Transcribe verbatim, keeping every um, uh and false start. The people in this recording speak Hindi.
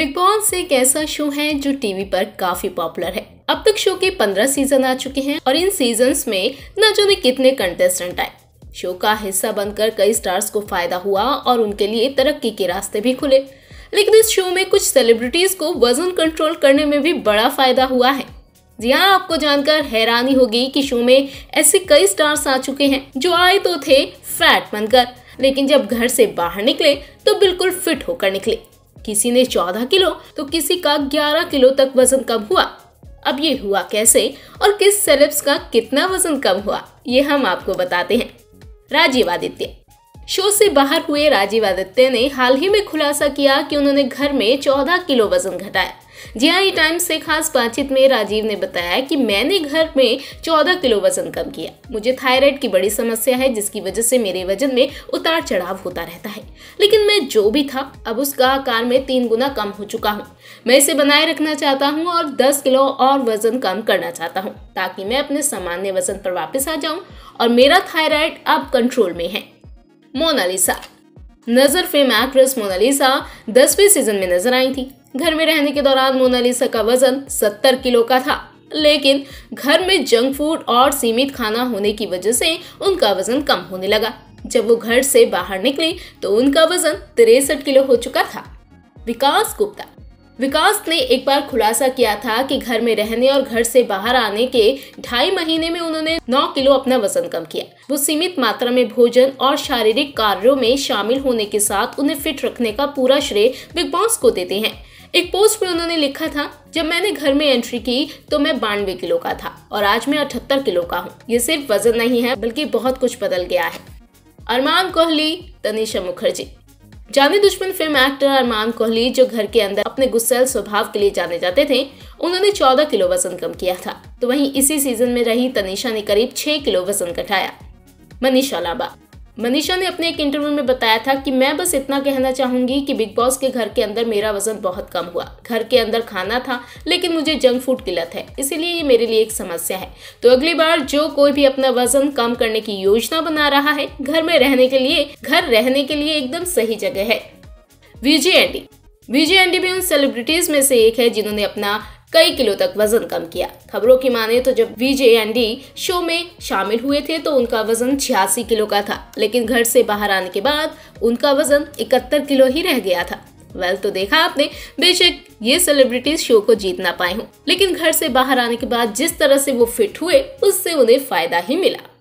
बिग बॉस एक ऐसा शो है जो टीवी पर काफी पॉपुलर है। अब तक शो के पंद्रह सीजन आ चुके हैं और इन सीजन्स में न जाने कितने कंटेस्टेंट आए। शो का हिस्सा बनकर कई स्टार्स को फायदा हुआ और उनके लिए तरक्की के रास्ते भी खुले। लेकिन इस शो में कुछ सेलिब्रिटीज को वजन कंट्रोल करने में भी बड़ा फायदा हुआ है। जी हाँ, आपको जानकर हैरानी होगी कि शो में ऐसे कई स्टार्स आ चुके हैं जो आए तो थे फैट बनकर, लेकिन जब घर से बाहर निकले तो बिल्कुल फिट होकर निकले। किसी ने चौदह किलो तो किसी का ग्यारह किलो तक वजन कम हुआ। अब ये हुआ कैसे और किस सेलेब्स का कितना वजन कम हुआ, ये हम आपको बताते हैं। राजीव आदित्य। शो से बाहर हुए राजीव आदित्य ने हाल ही में खुलासा किया कि उन्होंने घर में चौदह किलो वजन घटाया। जी हाँ, टाइम्स से खास बातचीत में राजीव ने बताया कि मैंने घर में चौदह किलो वजन कम किया। मुझे थायराइड की बड़ी समस्या है जिसकी वजह से मेरे वजन में उतार चढ़ाव होता रहता है, लेकिन मैं जो भी था अब उसका आकार में तीन गुना कम हो चुका हूँ। मैं इसे बनाए रखना चाहता हूँ और दस किलो और वजन कम करना चाहता हूँ ताकि मैं अपने सामान्य वजन पर वापस आ जाऊँ और मेरा थायराइड अब कंट्रोल में है। मोनालिसा। नजर फेम एक्ट्रेस मोनालिसा दसवें सीजन में नजर आई थी। घर में रहने के दौरान मोनालिसा का वजन सत्तर किलो का था, लेकिन घर में जंक फूड और सीमित खाना होने की वजह से उनका वजन कम होने लगा। जब वो घर से बाहर निकली तो उनका वजन तिरसठ किलो हो चुका था। विकास गुप्ता। विकास ने एक बार खुलासा किया था कि घर में रहने और घर से बाहर आने के ढाई महीने में उन्होंने नौ किलो अपना वजन कम किया। वो सीमित मात्रा में भोजन और शारीरिक कार्यों में शामिल होने के साथ उन्हें फिट रखने का पूरा श्रेय बिग बॉस को देते हैं। एक पोस्ट में उन्होंने लिखा था, जब मैंने घर में एंट्री की तो मैं बानवे किलो का था और आज मैं अठहत्तर किलो का हूँ। ये सिर्फ वजन नहीं है बल्कि बहुत कुछ बदल गया है। अरमान कोहली, तनिषा मुखर्जी। जाने दुश्मन फिल्म एक्टर अरमान कोहली, जो घर के अंदर अपने गुस्सैल स्वभाव के लिए जाने जाते थे, उन्होंने चौदह किलो वजन कम किया था। तो वहीं इसी सीजन में रही तनिषा ने करीब छह किलो वजन घटाया। मनीषा लांबा। मनीषा ने अपने एक इंटरव्यू में बताया था कि मैं बस इतना कहना चाहूंगी कि बिग बॉस के घर के अंदर मेरा वजन बहुत कम हुआ। घर के अंदर खाना था लेकिन मुझे जंक फूड की लत है, इसीलिए ये मेरे लिए एक समस्या है। तो अगली बार जो कोई भी अपना वजन कम करने की योजना बना रहा है, घर में रहने के लिए घर रहने के लिए एकदम सही जगह है। वीजे एंडी। वीजे एंडी भी उन सेलिब्रिटीज में से एक है जिन्होंने अपना कई किलो तक वजन कम किया। खबरों की माने तो जब वीजे एंडी शो में शामिल हुए थे तो उनका वजन छियासी किलो का था, लेकिन घर से बाहर आने के बाद उनका वजन इकहत्तर किलो ही रह गया था। वेल, तो देखा आपने, बेशक ये सेलिब्रिटीज शो को जीत ना पाए हों, लेकिन घर से बाहर आने के बाद जिस तरह से वो फिट हुए उससे उन्हें फायदा ही मिला।